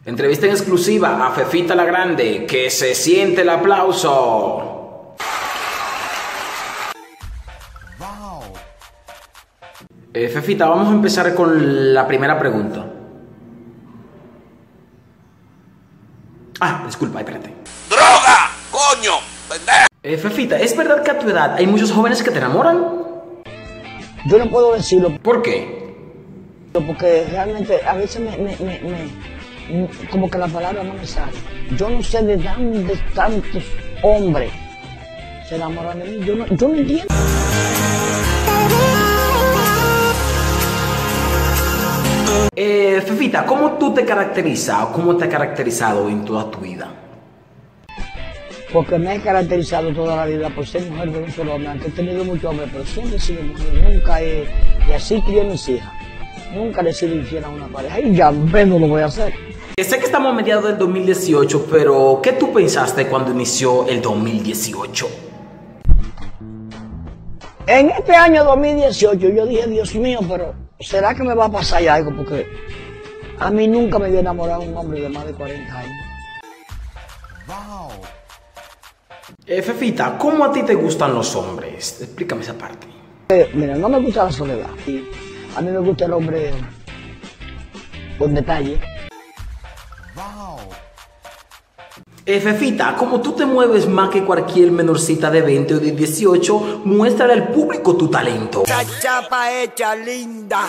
Entrevista en exclusiva a Fefita la Grande. Que se siente el aplauso. Wow. Fefita, vamos a empezar con la primera pregunta. Disculpa, espérate. ¡Droga! ¡Coño! ¡Pendejo! Fefita, ¿es verdad que a tu edad hay muchos jóvenes que te enamoran? Yo no puedo decirlo ¿Por qué? porque realmente a veces como que la palabra no me sale. Yo no sé de dónde tantos hombres se enamoran de mí. Yo no entiendo. Fefita, ¿cómo tú te caracterizas o cómo te has caracterizado en toda tu vida? Porque me he caracterizado toda la vida por ser mujer de un solo hombre, aunque he tenido muchos hombres, pero siempre he sido mujer, nunca y así crié a mis hijas. Nunca le he sido infiel a una pareja y ya no lo voy a hacer. Sé que estamos a mediados del 2018, pero ¿qué tú pensaste cuando inició el 2018? En este año 2018 yo dije, Dios mío, pero ¿será que me va a pasar algo? Porque a mí nunca me había enamorado un hombre de más de 40 años. Wow. Fefita, ¿cómo a ti te gustan los hombres? Explícame esa parte. Mira, no me gusta la soledad. A mí me gusta el hombre con detalle. Wow. Fefita, como tú te mueves más que cualquier menorcita de 20 o de 18, muéstrale al público tu talento. Esa chapa hecha linda.